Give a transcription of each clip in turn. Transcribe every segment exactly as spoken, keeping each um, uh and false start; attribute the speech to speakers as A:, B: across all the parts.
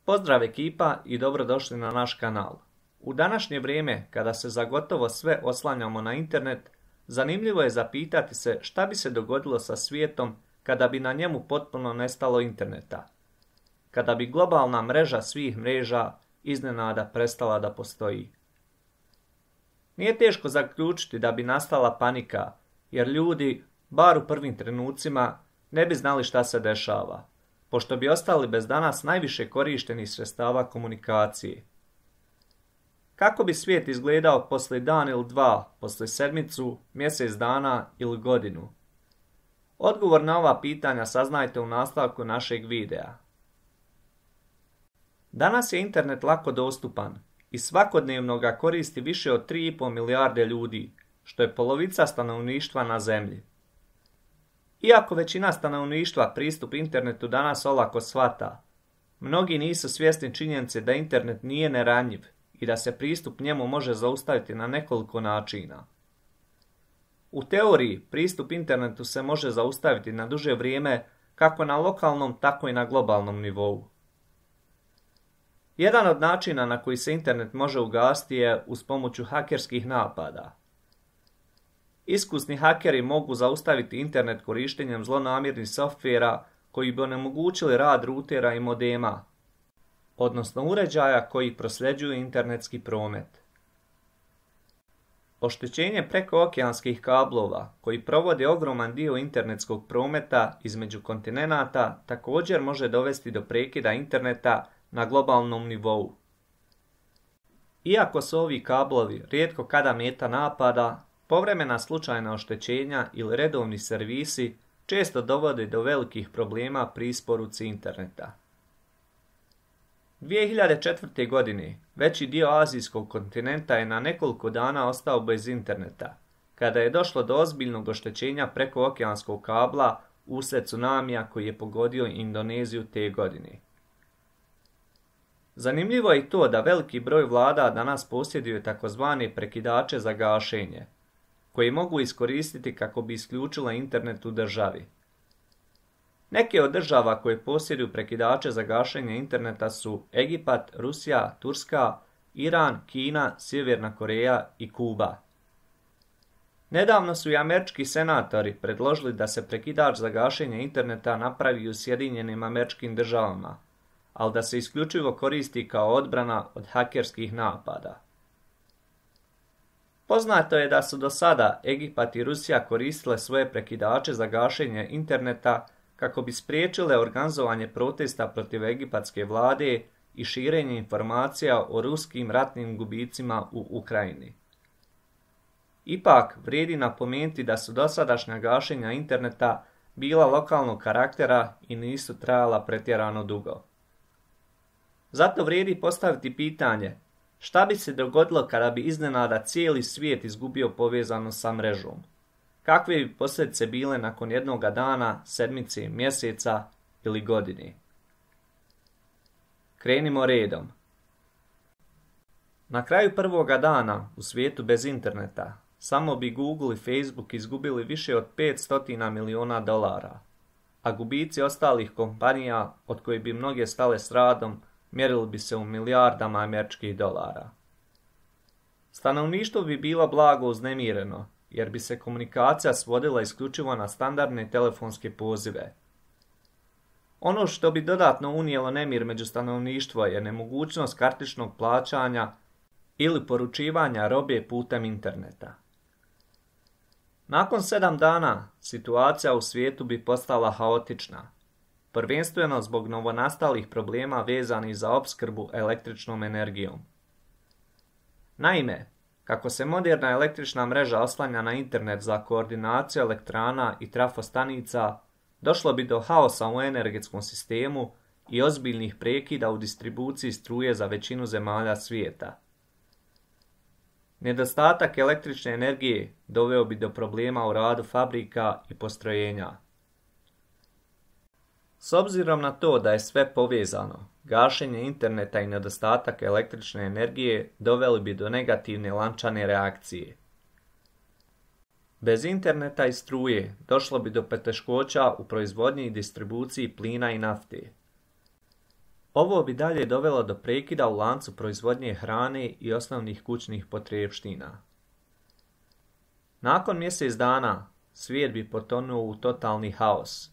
A: Pozdrav ekipa i dobrodošli na naš kanal. U današnje vrijeme, kada se za gotovo sve oslanjamo na internet, zanimljivo je zapitati se šta bi se dogodilo sa svijetom kada bi na njemu potpuno nestalo interneta. Kada bi globalna mreža svih mreža iznenada prestala da postoji. Nije teško zaključiti da bi nastala panika, jer ljudi, bar u prvim trenucima, ne bi znali šta se dešava, pošto bi ostali bez danas najviše korištenih sredstava komunikacije. Kako bi svijet izgledao poslije dan ili dva, poslije sedmicu, mjesec dana ili godinu? Odgovor na ova pitanja saznajte u nastavku našeg videa. Danas je internet lako dostupan i svakodnevno ga koristi više od tri i pol milijarde ljudi, što je polovica stanovništva na zemlji. Iako većina stanovništva pristup internetu danas olako shvata, mnogi nisu svjesni činjenice da internet nije neranjiv i da se pristup njemu može zaustaviti na nekoliko načina. U teoriji, pristup internetu se može zaustaviti na duže vrijeme kako na lokalnom, tako i na globalnom nivou. Jedan od načina na koji se internet može ugasiti je uz pomoću hakerskih napada. Iskusni hakeri mogu zaustaviti internet korištenjem zlonamjernih softvera koji bi onemogućili rad rutera i modema, odnosno uređaja koji prosljeđuju internetski promet. Oštećenje prekookeanskih kablova koji provode ogroman dio internetskog prometa između kontinenata također može dovesti do prekida interneta na globalnom nivou. Iako su ovi kablovi rijetko kada meta napada, povremena slučajna oštećenja ili redovni servisi često dovode do velikih problema pri isporuci interneta. dvije hiljade četvrte. godine veći dio azijskog kontinenta je na nekoliko dana ostao bez interneta, kada je došlo do ozbiljnog oštećenja prekookeanskog kabla uslijed tsunamija koji je pogodio Indoneziju te godine. Zanimljivo je i to da veliki broj vlada danas posjeduje takozvane prekidače za gašenje, koji mogu iskoristiti kako bi isključila internet u državi. Neke od država koje posjeduju prekidače za gašenje interneta su Egipat, Rusija, Turska, Iran, Kina, Sjeverna Koreja i Kuba. Nedavno su i američki senatori predložili da se prekidač za gašenje interneta napravi u Sjedinjenim Američkim Državama, ali da se isključivo koristi kao odbrana od hakerskih napada. Poznato je da su do sada Egipat i Rusija koristile svoje prekidače za gašenje interneta kako bi spriječile organizovanje protesta protiv egipatske vlade i širenje informacija o ruskim ratnim gubicima u Ukrajini. Ipak, vrijedi napomenuti da su dosadašnja gašenja interneta bila lokalnog karaktera i nisu trajala pretjerano dugo. Zato vrijedi postaviti pitanje, šta bi se dogodilo kada bi iznenada cijeli svijet izgubio povezanost sa mrežom? Kakve bi posljedice bile nakon jednoga dana, sedmice, mjeseca ili godine? Krenimo redom. Na kraju prvoga dana u svijetu bez interneta, samo bi Google i Facebook izgubili više od petsto miliona dolara, a gubici ostalih kompanija, od kojih bi mnoge stale s radom, mjerili bi se u milijardama američkih dolara. Stanovništvo bi bilo blago uznemireno, jer bi se komunikacija svodila isključivo na standardne telefonske pozive. Ono što bi dodatno unijelo nemir među stanovništvo je nemogućnost kartičnog plaćanja ili poručivanja robe putem interneta. Nakon sedam dana situacija u svijetu bi postala haotična, prvenstveno zbog novonastalih problema vezanih za opskrbu električnom energijom. Naime, kako se moderna električna mreža oslanja na internet za koordinaciju elektrana i trafostanica, došlo bi do haosa u energetskom sistemu i ozbiljnih prekida u distribuciji struje za većinu zemalja svijeta. Nedostatak električne energije doveo bi do problema u radu fabrika i postrojenja. S obzirom na to da je sve povezano, gašenje interneta i nedostatak električne energije doveli bi do negativne lančane reakcije. Bez interneta i struje došlo bi do poteškoća u proizvodnji i distribuciji plina i nafte. Ovo bi dalje dovelo do prekida u lancu proizvodnje hrane i osnovnih kućnih potrepština. Nakon mjesec dana svijet bi potonuo u totalni haos.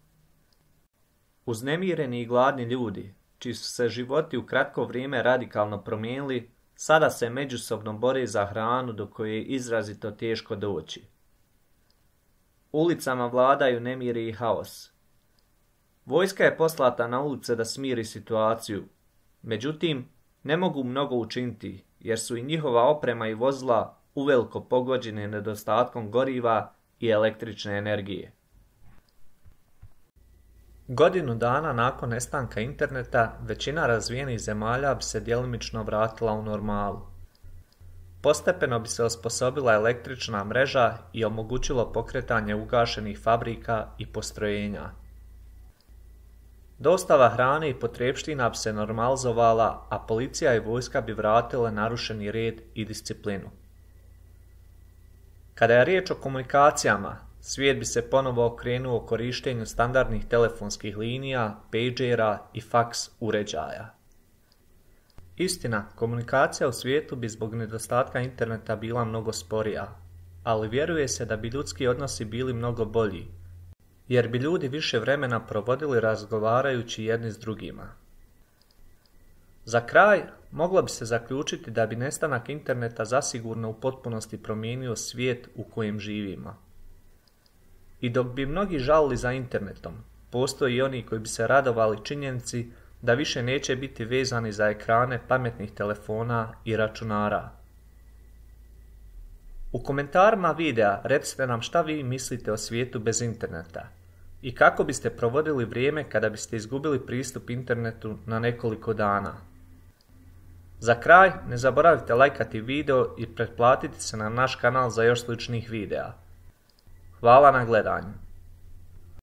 A: Uznemireni i gladni ljudi, čiji su se životi u kratko vrijeme radikalno promijenili, sada se međusobno bore za hranu do koje je izrazito teško doći. Ulicama vladaju nemiri i haos. Vojska je poslata na ulice da smiri situaciju, međutim, ne mogu mnogo učiniti, jer su i njihova oprema i vozila uveliko pogođene nedostatkom goriva i električne energije. Godinu dana nakon nestanka interneta, većina razvijenih zemalja bi se djelomično vratila u normalu. Postepeno bi se osposobila električna mreža i omogućilo pokretanje ugašenih fabrika i postrojenja. Dostava hrane i potrepština bi se normalizovala, a policija i vojska bi vratile narušeni red i disciplinu. Kada je riječ o komunikacijama, svijet bi se ponovo okrenuo korištenju standardnih telefonskih linija, pagera i faks uređaja. Istina, komunikacija u svijetu bi zbog nedostatka interneta bila mnogo sporija, ali vjeruje se da bi ljudski odnosi bili mnogo bolji, jer bi ljudi više vremena provodili razgovarajući jedni s drugima. Za kraj, moglo bi se zaključiti da bi nestanak interneta zasigurno u potpunosti promijenio svijet u kojem živimo. I dok bi mnogi žalili za internetom, postoji i oni koji bi se radovali činjenici da više neće biti vezani za ekrane pametnih telefona i računara. U komentarima videa recite nam šta vi mislite o svijetu bez interneta i kako biste provodili vrijeme kada biste izgubili pristup internetu na nekoliko dana. Za kraj, ne zaboravite lajkati video i pretplatiti se na naš kanal za još sličnih videa. Hvala na gledanju.